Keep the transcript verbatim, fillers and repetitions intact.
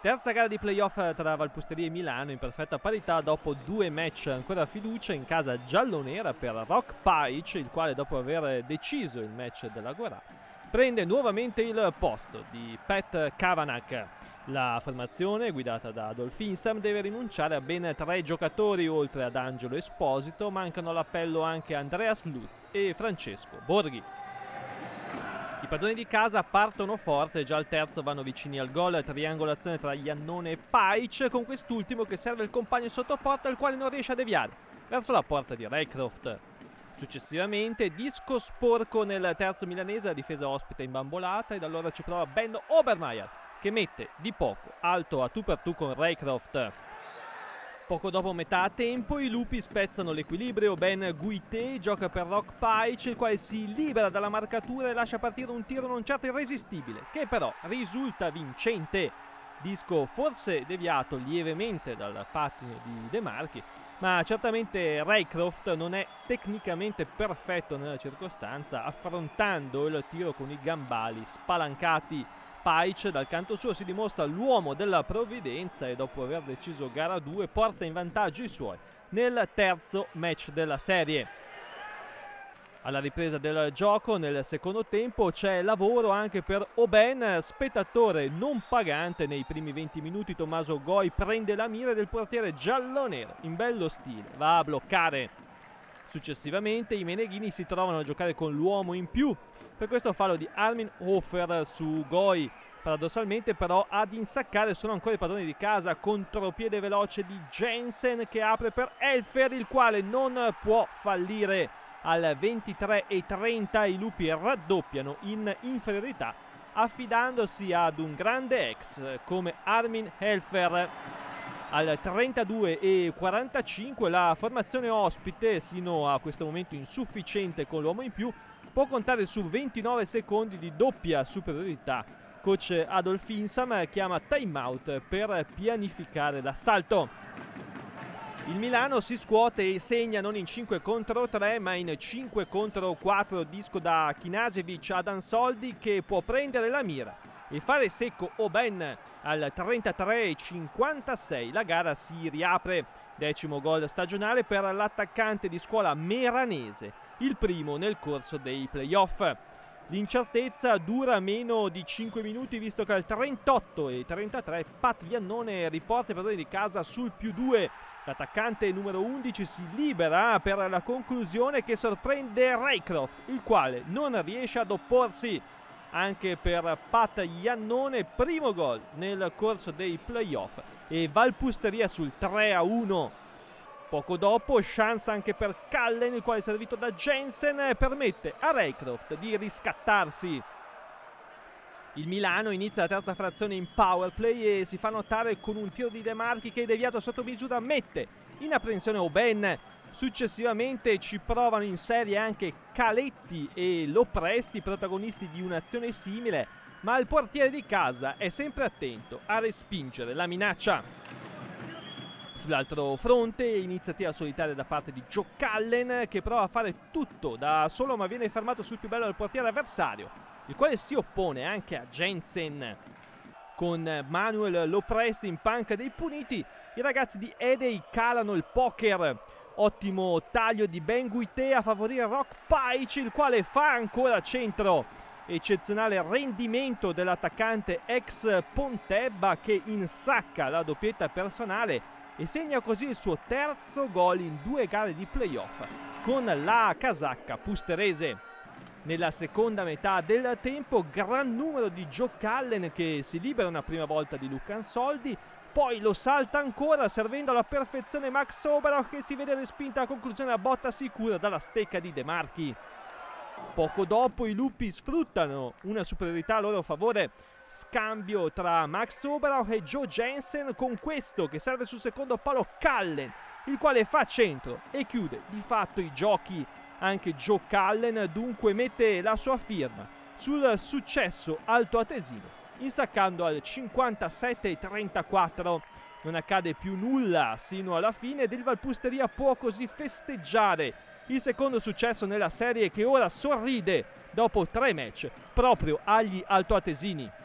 Terza gara di playoff tra Valpusteria e Milano in perfetta parità dopo due match. Ancora fiducia in casa giallonera per Rock Paic, il quale dopo aver deciso il match della Guarà prende nuovamente il posto di Pat Kavanagh. La formazione, guidata da Adolf Insam, deve rinunciare a ben tre giocatori. Oltre ad Angelo Esposito mancano all'appello anche Andreas Lutz e Francesco Borghi. I padroni di casa partono forte, già al terzo vanno vicini al gol, triangolazione tra Iannone e Paic, con quest'ultimo che serve il compagno sotto porta, il quale non riesce a deviare verso la porta di Raycroft. Successivamente disco sporco nel terzo milanese, la difesa ospita imbambolata, ed allora ci prova Ben Obermeier che mette di poco alto a tu per tu con Raycroft. Poco dopo metà tempo i lupi spezzano l'equilibrio. Ben Guité gioca per Rock Paic, il quale si libera dalla marcatura e lascia partire un tiro non certo irresistibile, che però risulta vincente. Disco forse deviato lievemente dal pattino di De Marchi, ma certamente Raycroft non è tecnicamente perfetto nella circostanza, affrontando il tiro con i gambali spalancati. Paic dal canto suo si dimostra l'uomo della provvidenza e dopo aver deciso gara due porta in vantaggio i suoi nel terzo match della serie. Alla ripresa del gioco nel secondo tempo c'è lavoro anche per Oben, spettatore non pagante nei primi venti minuti. Tommaso Goi prende la mira del portiere giallo-nero in bello stile, va a bloccare. Successivamente i meneghini si trovano a giocare con l'uomo in più. Per questo fallo di Armin Hofer su Goi. Paradossalmente però ad insaccare sono ancora i padroni di casa, contropiede veloce di Jensen che apre per Helfer, il quale non può fallire. Al ventitré e trenta i lupi raddoppiano in inferiorità affidandosi ad un grande ex come Armin Helfer. Al trentadue e quarantacinque la formazione ospite, sino a questo momento insufficiente con l'uomo in più, può contare su ventinove secondi di doppia superiorità. Coach Adolf Insam chiama timeout per pianificare l'assalto. Il Milano si scuote e segna non in cinque contro tre ma in cinque contro quattro, disco da Kinajevic ad Ansoldi che può prendere la mira e fare secco Oben. Al trentatré e cinquantasei la gara si riapre, decimo gol stagionale per l'attaccante di scuola meranese, il primo nel corso dei playoff. L'incertezza dura meno di cinque minuti, visto che al trentotto e trentatré Pat Iannone riporta i padroni di casa sul più due. L'attaccante numero undici si libera per la conclusione che sorprende Raycroft, il quale non riesce ad opporsi. Anche per Pat Iannone primo gol nel corso dei playoff e Valpusteria sul tre a uno. Poco dopo chance anche per Cullen, il quale servito da Jensen permette a Raycroft di riscattarsi. Il Milano inizia la terza frazione in power play e si fa notare con un tiro di De Marchi che, deviato sotto misura, mette in apprensione Oben. Successivamente ci provano in serie anche Caletti e Lopresti, protagonisti di un'azione simile, ma il portiere di casa è sempre attento a respingere la minaccia. Sull'altro fronte iniziativa solitaria da parte di Joe Cullen, che prova a fare tutto da solo ma viene fermato sul più bello dal portiere avversario, il quale si oppone anche a Jensen. Con Manuel Lopresti in panca dei puniti, i ragazzi di Edey calano il poker. Ottimo taglio di Ben Guité a favorire Rock Paic, il quale fa ancora centro. Eccezionale rendimento dell'attaccante ex Pontebba che insacca la doppietta personale e segna così il suo terzo gol in due gare di playoff con la casacca pusterese. Nella seconda metà del tempo gran numero di Joe Cullen che si libera una prima volta di Luca Ansoldi, poi lo salta ancora servendo alla perfezione Max Oberach che si vede respinta a conclusione a botta sicura dalla stecca di De Marchi. Poco dopo i lupi sfruttano una superiorità a loro favore, scambio tra Max Oberach e Joe Jensen, con questo che serve sul secondo palo Cullen, il quale fa centro e chiude di fatto i giochi. Anche Joe Cullen dunque mette la sua firma sul successo altoatesino, insaccando al cinquantasette e trentaquattro. Non accade più nulla sino alla fine ed il Valpusteria può così festeggiare il secondo successo nella serie, che ora sorride dopo tre match proprio agli altoatesini.